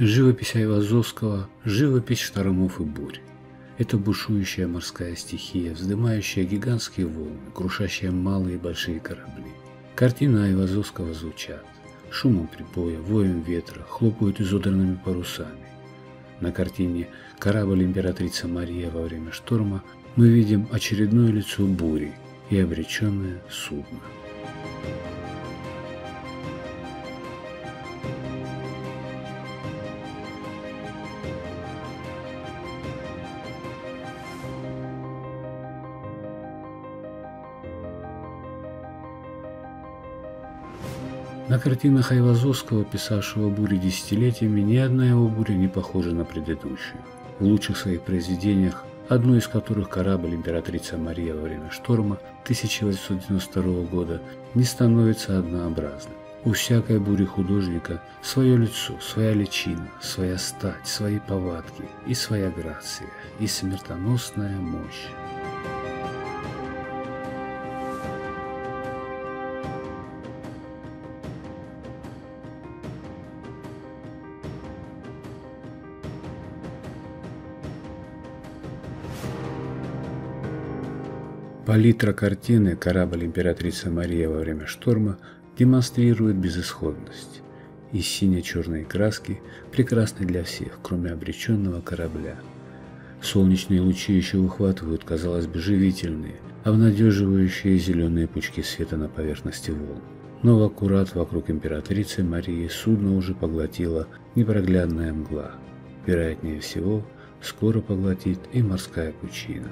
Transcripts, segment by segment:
Живопись Айвазовского – живопись штормов и бурь. Это бушующая морская стихия, вздымающая гигантские волны, крушащая малые и большие корабли. Картины Айвазовского звучат шумом прибоя, воем ветра, хлопают изодранными парусами. На картине «Корабль императрица Мария во время шторма» мы видим очередное лицо бури и обреченное судно. На картинах Айвазовского, писавшего бури десятилетиями, ни одна его буря не похожа на предыдущую. В лучших своих произведениях, одно из которых «Корабль императрица Мария во время шторма» 1892 года, не становится однообразным. У всякой бури художника свое лицо, своя личина, своя стать, свои повадки и своя грация, и смертоносная мощь. Палитра картины «Корабль императрица Мария во время шторма» демонстрирует безысходность. Из сине-черной краски, прекрасной для всех, кроме обреченного корабля. Солнечные лучи еще выхватывают, казалось бы, живительные, обнадеживающие зеленые пучки света на поверхности волн. Но аккурат вокруг императрицы Марии судно уже поглотила непроглядная мгла. Вероятнее всего, скоро поглотит и морская пучина.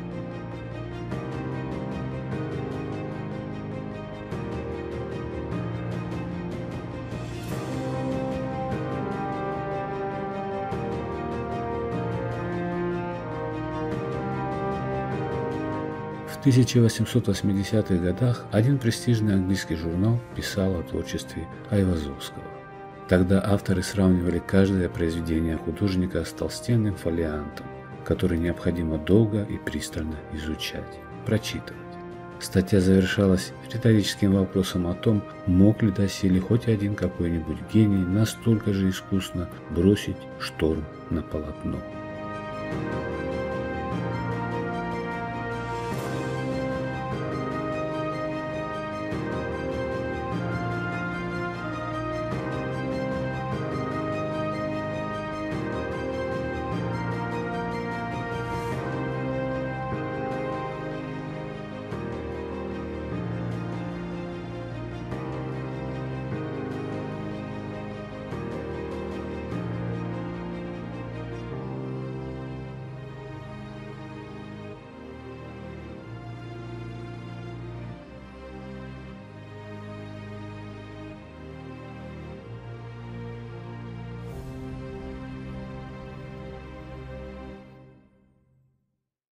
В 1880-х годах один престижный английский журнал писал о творчестве Айвазовского. Тогда авторы сравнивали каждое произведение художника с толстенным фолиантом, который необходимо долго и пристально изучать, прочитывать. Статья завершалась риторическим вопросом о том, мог ли доселе хоть один какой-нибудь гений настолько же искусно бросить шторм на полотно.